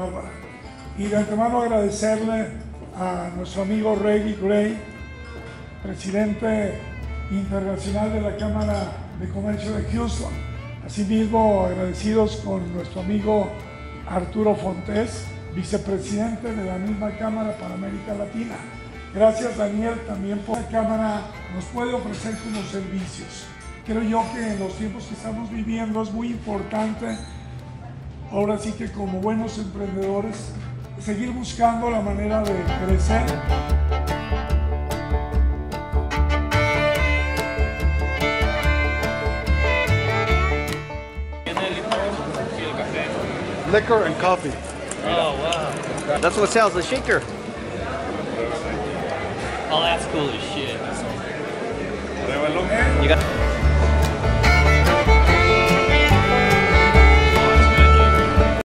Bárbara. Y de antemano agradecerle a nuestro amigo Reggie Gray, presidente internacional de la Cámara de Comercio de Houston. Asimismo, agradecidos con nuestro amigo Arturo Fontés, vicepresidente de la misma Cámara para América Latina. Gracias, Daniel, también por la Cámara nos puede ofrecer como servicios. Creo yo que en los tiempos que estamos viviendo es muy importante, ahora sí que como buenos emprendedores, seguir buscando la manera de crecer. Liquor and coffee. Oh, wow. That's what sells the shaker. Oh, that's cool as shit. You got